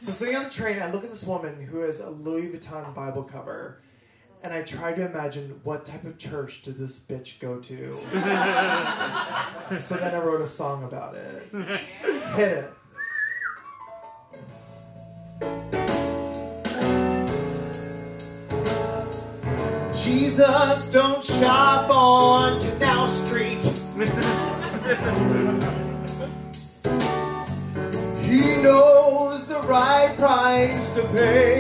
So sitting on the train, I look at this woman who has a Louis Vuitton Bible cover, and I try to imagine what type of church did this bitch go to. So then I wrote a song about it. Hit it. Jesus, don't shop on Canal Street. He knows the right price to pay.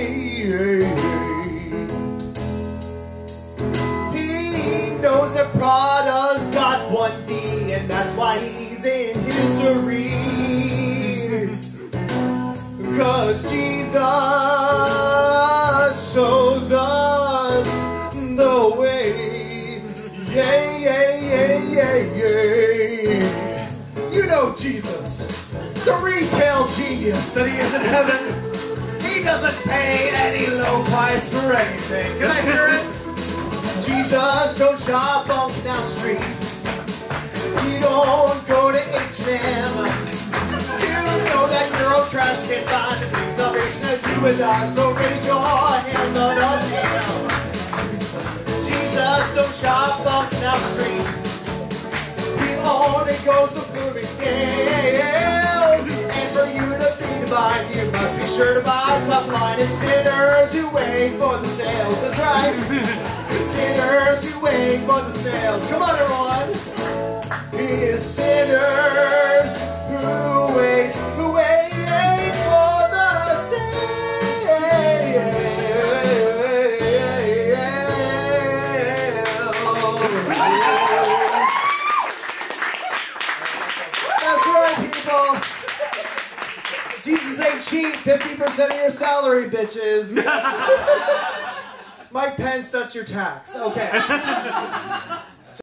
He knows that Prada's got 1D, and that's why he's in history. 'Cause Jesus shows us the way. Yeah, yeah, yeah, yeah, yeah. You know Jesus, the retail genius that he is in heaven. He doesn't pay any low price for anything. Can I hear it? Jesus, don't shop on Canal Street. You don't go to H&M. You know that Euro trash can find the same salvation as you and I. So raise your hand on up here. Jesus, don't shop on Canal Street. He only goes to Bloomingdale's. And for you to be divine, you must be sure to buy top line. And sinners who wait for the sales. That's right. Sinners who wait for the sales. Come on, everyone. It's sinners who wait for the sales. That's right, people. Jesus ain't cheap. 50% of your salary, bitches. Mike Pence, that's your tax. Okay.